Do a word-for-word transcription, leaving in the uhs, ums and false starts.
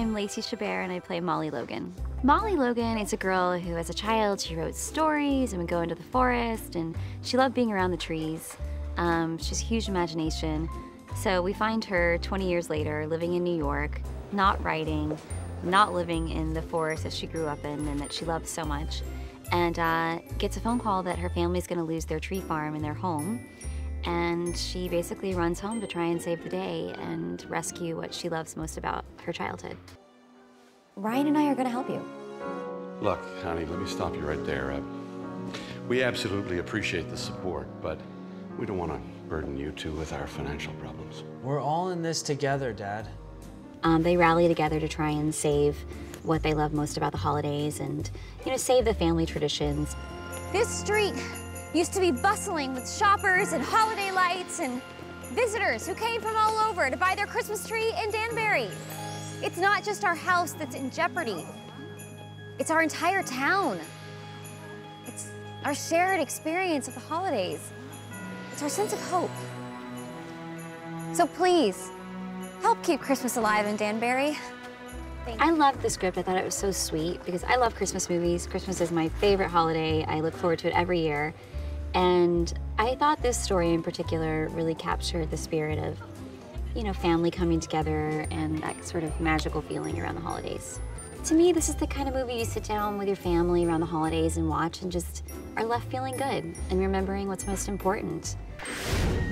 I'm Lacey Chabert and I play Molly Logan. Molly Logan is a girl who, as a child, she wrote stories and would go into the forest, and she loved being around the trees. Um, she has a huge imagination. So we find her twenty years later living in New York, not writing, not living in the forest that she grew up in and that she loved so much, and uh, gets a phone call that her family's gonna lose their tree farm and their home. And she basically runs home to try and save the day and rescue what she loves most about her childhood. Ryan and I are gonna help you. Look, honey, let me stop you right there. Uh, we absolutely appreciate the support, but we don't want to burden you two with our financial problems. We're all in this together, Dad. Um, they rally together to try and save what they love most about the holidays and, you know, save the family traditions. This street used to be bustling with shoppers and holiday lights and visitors who came from all over to buy their Christmas tree in Danbury. It's not just our house that's in jeopardy. It's our entire town. It's our shared experience of the holidays. It's our sense of hope. So please, help keep Christmas alive in Danbury. I loved the script. I thought it was so sweet because I love Christmas movies. Christmas is my favorite holiday. I look forward to it every year. And I thought this story in particular really captured the spirit of, you know, family coming together and that sort of magical feeling around the holidays. To me, this is the kind of movie you sit down with your family around the holidays and watch and just are left feeling good and remembering what's most important.